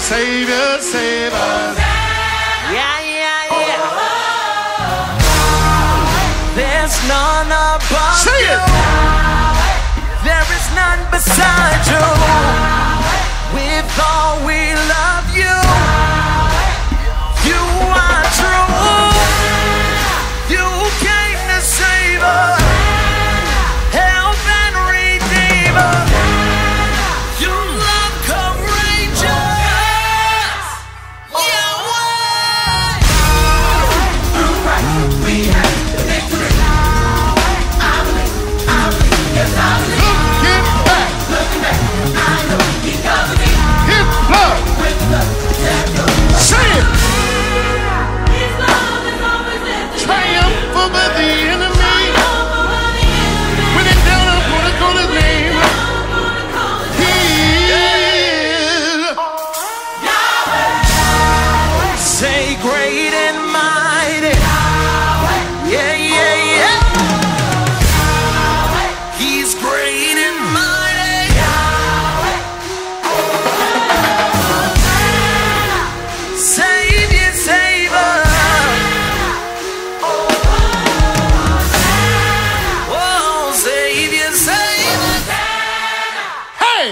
Savior, Savior. Yeah, yeah, yeah. There's none above you. There is none beside you. With all we love you. You are true. You came to save us. Help and redeem us. Your love courageous. Yahweh. Through Christ we have the victory. I believe, yes I believe. Looking back, I know He covered me His blood. with the blood. Say it. His love is always lifted. Triumph over the enemy. When it's down, I'm gonna call His name. He is. Say great and mighty. Yeah, yeah, yeah. He's great and mighty. Savior, Savior. Oh, Savior, Savior. Hey!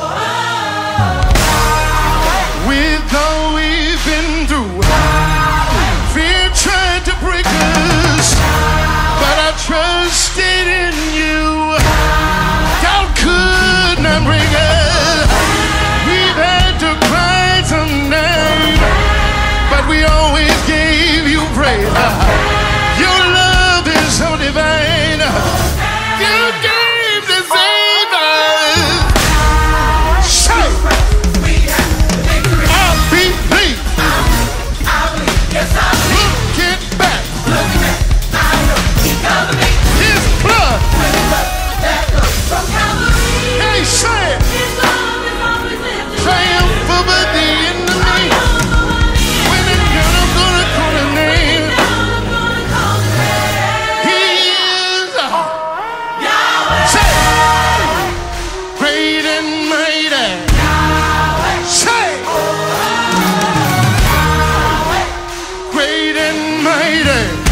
With all we've been through, fear tried to break us, but I trusted in you. Doubt could not break us. We've had to cry some night, but we always gave you praise. Your love is so divine. You came to save us. Say, We have the victory. I believe. I believe, yes I believe. Looking back, Looking back, I know He covered me His blood. with the blood that flows from Calvary. Hey, say it. His love is always lifted. Triumph over the enemy. When it's done, I'm gonna call His name. He is. Say it. Great and mighty. Say it. Great and mighty.